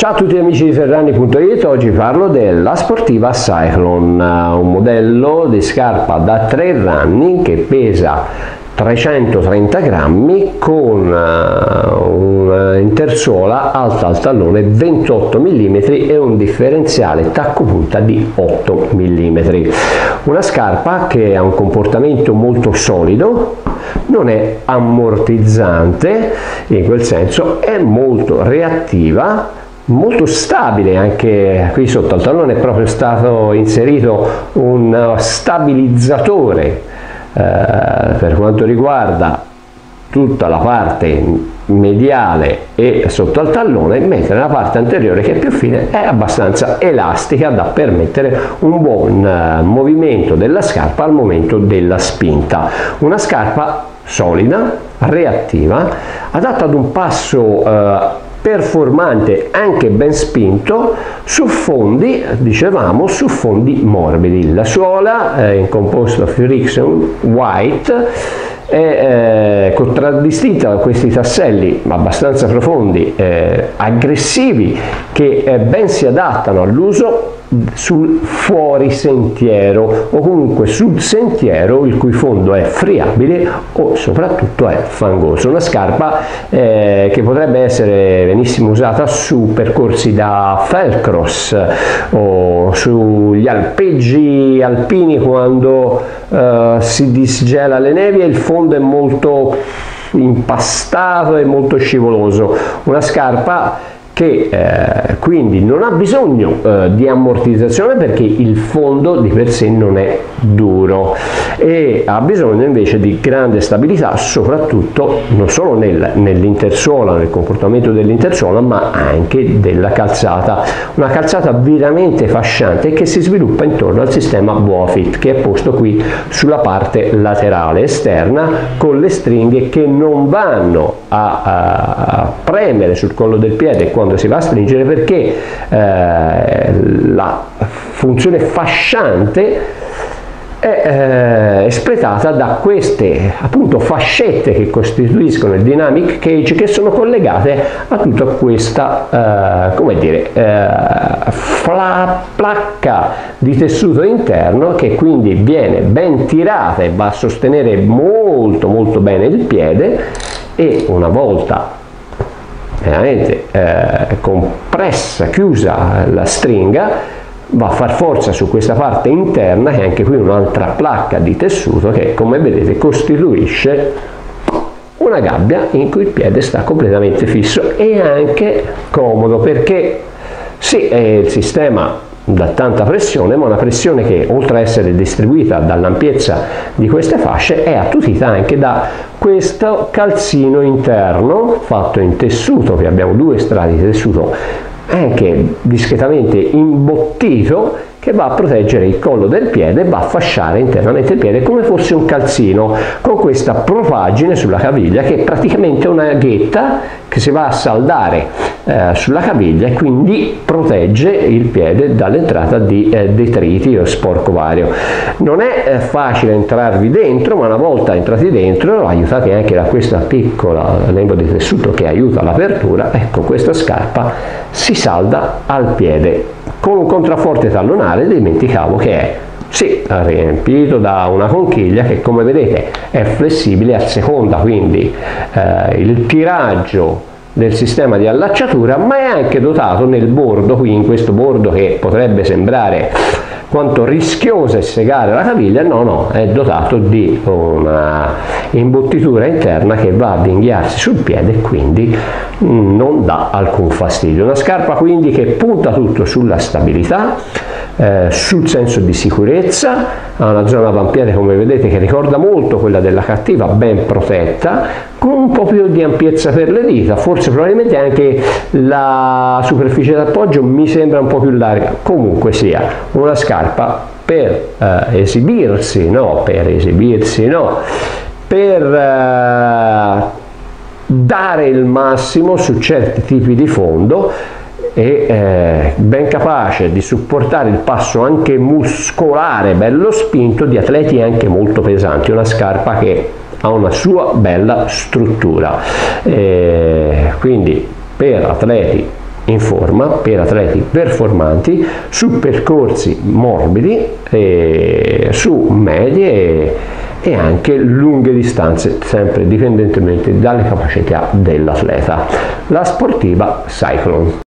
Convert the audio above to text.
Ciao a tutti amici di Ferragni.it, oggi parlo della Sportiva Cyclone, un modello di scarpa da trail running che pesa 330 grammi con un'intersuola alta al tallone 28 mm e un differenziale tacco punta di 8 mm. Una scarpa che ha un comportamento molto solido, non è ammortizzante, in quel senso è molto reattiva, molto stabile. Anche qui sotto al tallone è proprio stato inserito un stabilizzatore per quanto riguarda tutta la parte mediale e sotto al tallone, mentre la parte anteriore, che è più fine, è abbastanza elastica da permettere un buon movimento della scarpa al momento della spinta. Una scarpa solida, reattiva, adatta ad un passo performante, anche ben spinto, su fondi, dicevamo, su fondi morbidi. La suola è in composto friction white, è contraddistinta da questi tasselli abbastanza profondi, aggressivi, che ben si adattano all'uso sul fuorisentiero o comunque sul sentiero il cui fondo è friabile o soprattutto è fangoso. Una scarpa che potrebbe essere benissimo usata su percorsi da Felcross o sugli alpeggi alpini quando si disgela le nevi e il fondo è molto impastato e molto scivoloso. Una scarpa che quindi non ha bisogno di ammortizzazione, perché il fondo di per sé non è duro, e ha bisogno invece di grande stabilità, soprattutto non solo nell'intersuola, nel comportamento dell'intersuola, ma anche della calzata. Una calzata veramente fasciante che si sviluppa intorno al sistema Boafit, che è posto qui sulla parte laterale esterna, con le stringhe che non vanno a premere sul collo del piede quando si va a stringere, perché la funzione fasciante è espletata da queste appunto fascette che costituiscono il dynamic cage, che sono collegate a tutta questa placca di tessuto interno, che quindi viene ben tirata e va a sostenere molto bene il piede, e una volta veramente compressa, chiusa la stringa, va a far forza su questa parte interna, che è anche qui un'altra placca di tessuto che, come vedete, costituisce una gabbia in cui il piede sta completamente fisso e anche comodo, perché sì, è il sistema da tanta pressione, ma una pressione che, oltre a essere distribuita dall'ampiezza di queste fasce, è attutita anche da questo calzino interno fatto in tessuto, che abbiamo due strati di tessuto anche discretamente imbottito, che va a proteggere il collo del piede e va a fasciare internamente il piede come fosse un calzino, con questa propagine sulla caviglia, che è praticamente una ghetta che si va a saldare sulla caviglia, e quindi protegge il piede dall'entrata di detriti o sporco vario. Non è facile entrarvi dentro, ma una volta entrati dentro, aiutati anche da questa piccola lembo di tessuto che aiuta l'apertura, ecco, questa scarpa si salda al piede con un contrafforte tallonare. Dimenticavo che è riempito da una conchiglia che, come vedete, è flessibile a seconda quindi il tiraggio del sistema di allacciatura, ma è anche dotato nel bordo, qui in questo bordo che potrebbe sembrare quanto rischioso è segare la caviglia, no, è dotato di una imbottitura interna che va ad inghiarsi sul piede e quindi non dà alcun fastidio. Una scarpa quindi che punta tutto sulla stabilità, sul senso di sicurezza, ha una zona avampiede, come vedete, che ricorda molto quella della cattiva, ben protetta, con un po' più di ampiezza per le dita, forse probabilmente anche la superficie d'appoggio mi sembra un po' più larga. Comunque sia, una scarpa per esibirsi, per dare il massimo su certi tipi di fondo, e ben capace di supportare il passo anche muscolare bello spinto di atleti anche molto pesanti. Una scarpa che ha una sua bella struttura, quindi per atleti in forma, per atleti performanti, su percorsi morbidi, su medie e anche lunghe distanze, sempre dipendentemente dalle capacità dell'atleta. La sportiva Cyclone.